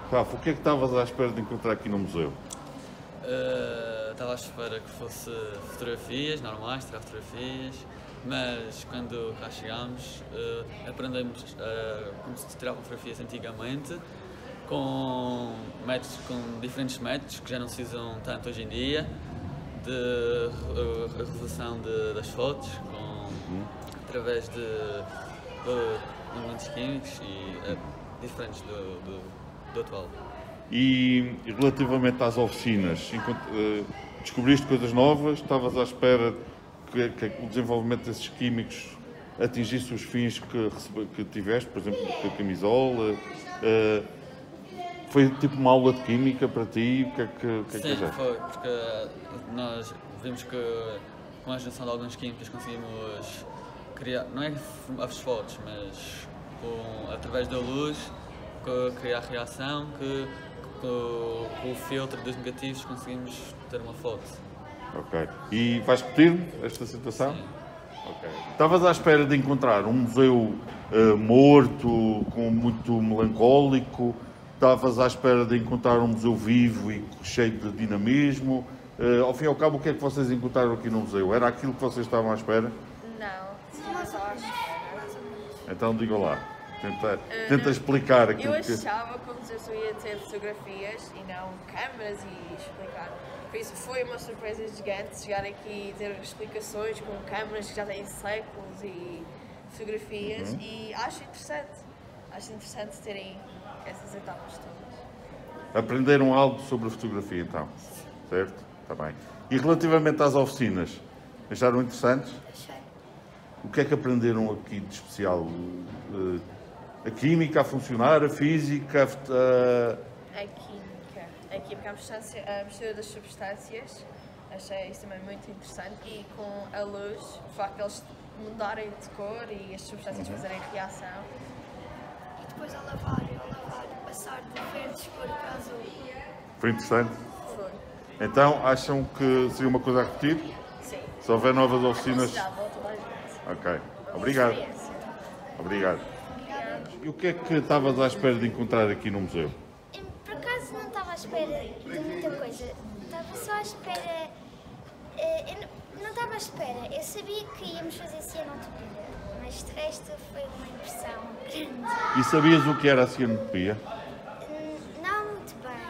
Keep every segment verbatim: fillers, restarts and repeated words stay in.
Rafa, o que é que estavas à espera de encontrar aqui no museu? Uh, estava à espera que fosse fotografias normais, tirar fotografias, mas quando cá chegámos uh, aprendemos uh, como se tiravam fotografias antigamente, com, métodos, com diferentes métodos que já não se usam tanto hoje em dia, de uh, revelação de, das fotos, com, hum. através de, de elementos químicos e uh, diferentes do, do, do atual. E relativamente às oficinas, descobriste coisas novas? Estavas à espera que, que o desenvolvimento desses químicos atingisse os fins que, que tiveste, por exemplo, com a camisola? Foi tipo uma aula de química para ti? O que é que, o que, é que Sim, foi, porque nós vimos que com a junção de alguns químicos conseguimos criar, não é as fotos, mas com, através da luz, criar reação que Com, com o filtro dos negativos conseguimos ter uma foto. Ok. E vais repetir esta situação? Sim. Ok. Estavas à espera de encontrar um museu uh, morto, com muito melancólico? Estavas à espera de encontrar um museu vivo e cheio de dinamismo? Uh, ao fim e ao cabo, o que é que vocês encontraram aqui no museu? Era aquilo que vocês estavam à espera? Não, não estava à espera. Então digam lá. Tenta, uh, tenta explicar aquilo eu que... Eu achava que o museu ia ter fotografias e não câmaras e explicar. Por isso foi uma surpresa gigante chegar aqui e ter explicações com câmaras que já têm séculos e fotografias uhum. E acho interessante. Acho interessante terem essas etapas todas. Aprenderam algo sobre a fotografia então? Sim. Certo? Está bem. E relativamente às oficinas, acharam interessantes? Achei. O que é que aprenderam aqui de especial? Uh, A química a funcionar, a física, a... A química. A química, a mistura, a mistura das substâncias, achei isso também muito interessante. E com a luz, o facto de eles mudarem de cor e as substâncias uhum. fazerem reação. E depois ao lavar, ao lavar, passar de verde cor para azul. Foi interessante? Foi. Então, acham que seria uma coisa a repetir? Sim. Se houver novas oficinas... Toda a gente. Ok. Obrigado. Obrigado. E o que é que estavas à espera de encontrar aqui no museu? Por acaso não estava à espera de muita coisa. Estava só à espera... Eu não estava à espera. Eu sabia que íamos fazer cianotopia, mas de resto foi uma impressão grande. E sabias o que era a cianotopia? Não muito bem.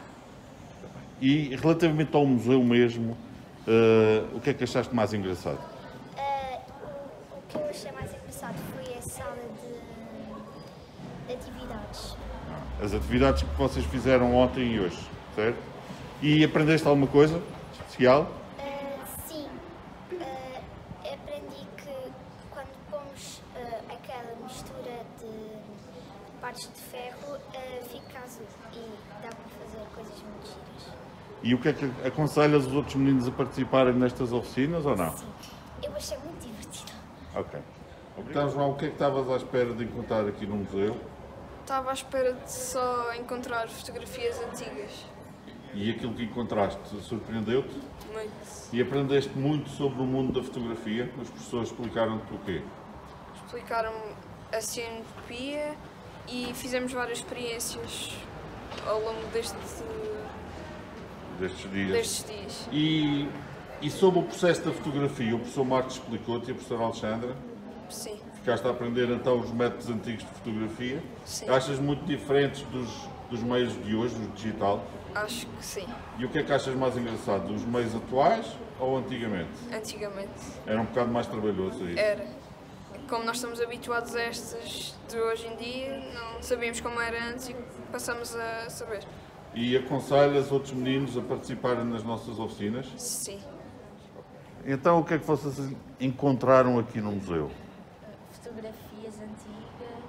E relativamente ao museu mesmo, uh, o que é que achaste mais engraçado? Uh, o, o que eu achei mais engraçado foi a sala de... atividades. As atividades que vocês fizeram ontem e hoje, certo? E aprendeste alguma coisa especial? Uh, sim. Uh, aprendi que quando pomos uh, aquela mistura de partes de ferro, uh, fica azul e dá para fazer coisas muito giras. E o que é que aconselhas os outros meninos a participarem nestas oficinas ou não? Sim. Eu achei muito divertido. Ok. Então, João, o que é que estavas à espera de encontrar aqui no museu? Estava à espera de só encontrar fotografias antigas. E aquilo que encontraste surpreendeu-te? Muito. E aprendeste muito sobre o mundo da fotografia? Os professores explicaram-te o quê? Explicaram a cianotopia e fizemos várias experiências ao longo deste, destes dias. Destes dias. E, e sobre o processo da fotografia, o professor Marcos explicou-te e a professora Alexandra? Sim. Ficaste a aprender então os métodos antigos de fotografia? Sim. Achas muito diferentes dos, dos meios de hoje, do digital? Acho que sim. E o que é que achas mais engraçado, os meios atuais ou antigamente? Antigamente. Era um bocado mais trabalhoso aí? Era. Como nós estamos habituados a estas de hoje em dia, não sabíamos como era antes e passamos a saber. E aconselhas outros meninos a participarem nas nossas oficinas? Sim. Então o que é que vocês encontraram aqui no museu? Fotografias antigas.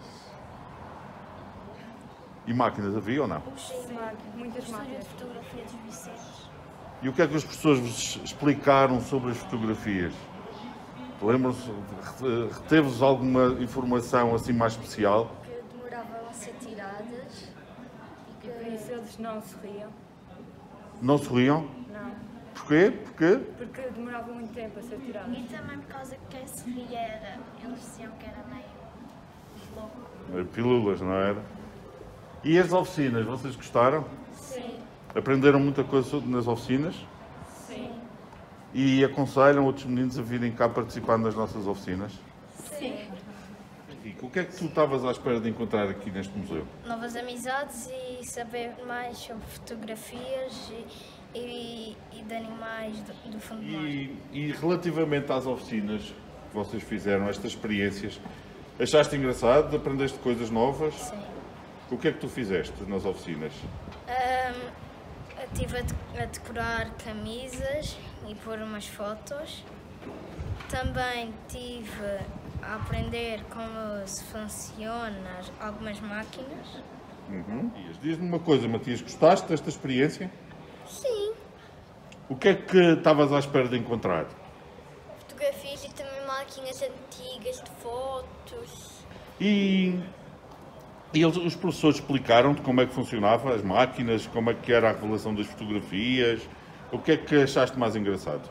E máquinas havia ou não? Sim, muitas máquinas. De fotografia dos Vicentes. E o que é que os professores vos explicaram sobre as fotografias? Lembram-se, reteve-vos alguma informação assim mais especial? Que demoravam a ser tiradas e que por isso eles não sorriam. Não sorriam? Não. Porquê? Porquê? Porque demoravam muito tempo a ser tiradas. E também por causa que quem sorria era, eles diziam que era meio louco. Pilulas, não era? E as oficinas, vocês gostaram? Sim. Aprenderam muita coisa nas oficinas? Sim. E aconselham outros meninos a virem cá participar nas nossas oficinas? Sim. E o que é que tu estavas à espera de encontrar aqui neste museu? Novas amizades e saber mais sobre fotografias e, e, e de animais do, do fundo do mar. E, e relativamente às oficinas que vocês fizeram, estas experiências, achaste engraçado? Aprendeste coisas novas? Sim. O que é que tu fizeste nas oficinas? Um, estive a, de, a decorar camisas e pôr umas fotos. Também tive a aprender como se funcionam algumas máquinas. Uhum. Diz-me uma coisa, Matias, gostaste desta experiência? Sim. O que é que estavas à espera de encontrar? Fotografias e também máquinas antigas de fotos. E, e eles, os professores explicaram-te como é que funcionava as máquinas, como é que era a revelação das fotografias. O que é que achaste mais engraçado?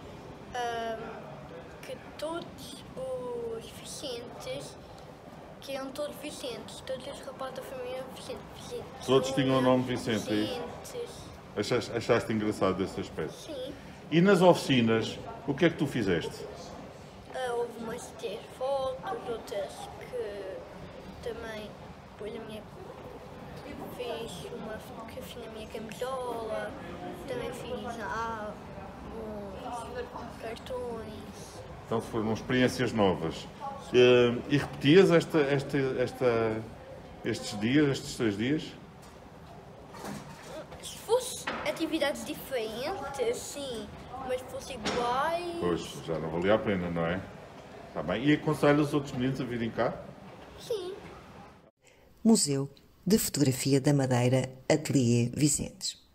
Um, que todos os Vicentes, que eram todos Vicentes, todos os rapazes da família eram Vicente, Vicente. Todos tinham o nome Vicente, é isso? Vicentes. Achaste, achaste engraçado esse aspecto? Sim. E nas oficinas, o que é que tu fizeste? Uh, houve umas de ter fotos, outras que também pus a minha. Fiz uma fotografia na minha camisola, também fiz ah, uns cartões. Então foram experiências novas. Uh, e repetias esta, esta, esta, estes dias, estes três dias? Se fosse atividades diferentes, sim, mas se fosse iguais. Pois, já não valia a pena, não é? Está bem. E aconselho os outros meninos a virem cá? Sim. Museu de Fotografia da Madeira, Ateliê Vicentes.